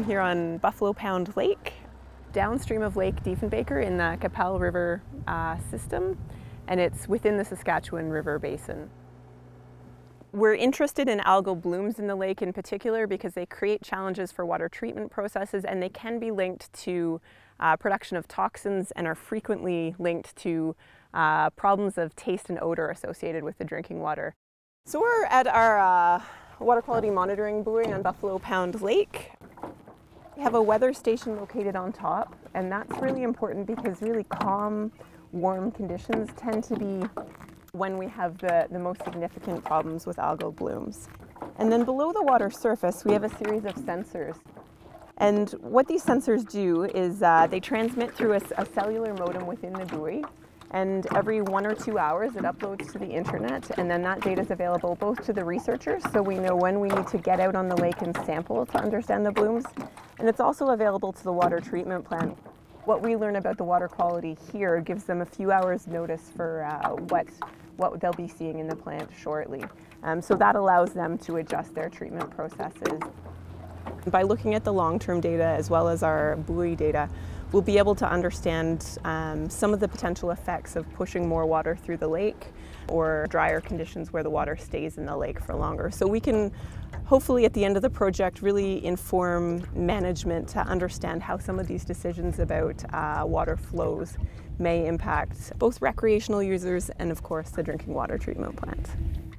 I'm here on Buffalo Pound Lake, downstream of Lake Diefenbaker in the Qu'Appelle River system, and it's within the Saskatchewan River Basin. We're interested in algal blooms in the lake in particular because they create challenges for water treatment processes, and they can be linked to production of toxins and are frequently linked to problems of taste and odor associated with the drinking water. So we're at our water quality monitoring buoy on Buffalo Pound Lake. We have a weather station located on top, and that's really important because really calm, warm conditions tend to be when we have the most significant problems with algal blooms. And then below the water surface, we have a series of sensors. And what these sensors do is they transmit through a cellular modem within the buoy. And every 1 or 2 hours, it uploads to the internet, and then that data is available both to the researchers, so we know when we need to get out on the lake and sample to understand the blooms, and it's also available to the water treatment plant. What we learn about the water quality here gives them a few hours notice for what they'll be seeing in the plant shortly. So that allows them to adjust their treatment processes. By looking at the long-term data as well as our buoy data, we'll be able to understand some of the potential effects of pushing more water through the lake or drier conditions where the water stays in the lake for longer. So we can hopefully at the end of the project really inform management to understand how some of these decisions about water flows may impact both recreational users and of course the drinking water treatment plant.